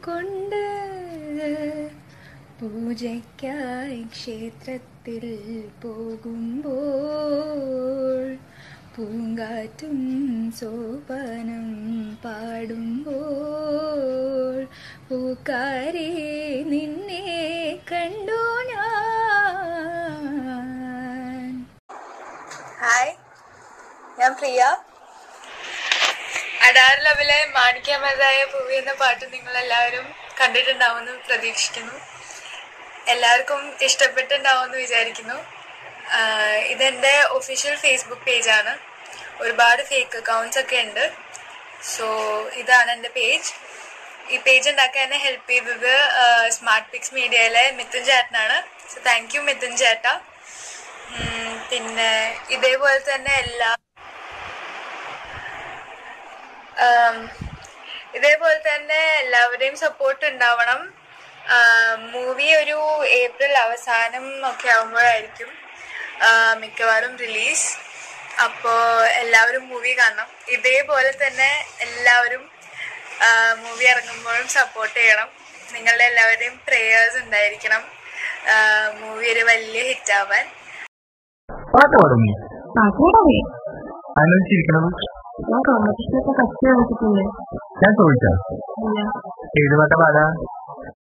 കൊണ്ട് പൂജയ്ക്കായി ക്ഷേത്രത്തിൽ പോകുമ്പോൾ പൂങ്കാറ്റും സോപാനം പാടുമ്പോൾ പൂക്കാരി നിന്നെ കണ്ടു ഞാൻ. ഹായ്, ഞാൻ പ്രിയ. അഡാർ ലവിലെ മാണിക്യ മലരായ പൂവി എന്ന പാട്ട് നിങ്ങളെല്ലാവരും കണ്ടിട്ടുണ്ടാവുമെന്ന് പ്രതീക്ഷിക്കുന്നു. എല്ലാവർക്കും ഇഷ്ടപ്പെട്ടിട്ടുണ്ടാവുമെന്ന് വിചാരിക്കുന്നു. ഇതെൻ്റെ ഒഫീഷ്യൽ ഫേസ്ബുക്ക് പേജാണ്. ഒരുപാട് ഫേക്ക് അക്കൗണ്ട്സ് ഒക്കെ ഉണ്ട്. സോ ഇതാണ് എൻ്റെ പേജ്. ഈ പേജ് ഉണ്ടാക്കാൻ എന്നെ ഹെൽപ്പ് ചെയ്തത് സ്മാർട്ട് പിക്സ് മീഡിയയിലെ മിഥുൻ ചേട്ടനാണ്. സോ താങ്ക് യു മിഥുൻ ചേട്ട. പിന്നെ ഇതേപോലെ തന്നെ എല്ലാവരുടെയും സപ്പോർട്ട് ഉണ്ടാവണം. മൂവി ഒരു ഏപ്രിൽ അവസാനം ഒക്കെ ആകുമ്പോഴായിരിക്കും മിക്കവാറും റിലീസ്. അപ്പോൾ എല്ലാവരും മൂവി കാണണം. ഇതേപോലെ തന്നെ എല്ലാവരും മൂവി ഇറങ്ങുമ്പോഴും സപ്പോർട്ട് ചെയ്യണം. നിങ്ങളുടെ എല്ലാവരുടെയും പ്രേയേഴ്സ് ഉണ്ടായിരിക്കണം മൂവി ഒരു വലിയ ഹിറ്റാവാൻ. ഞാൻ ചോദിച്ചോ ഏത് പാട്ടാ പാടാ?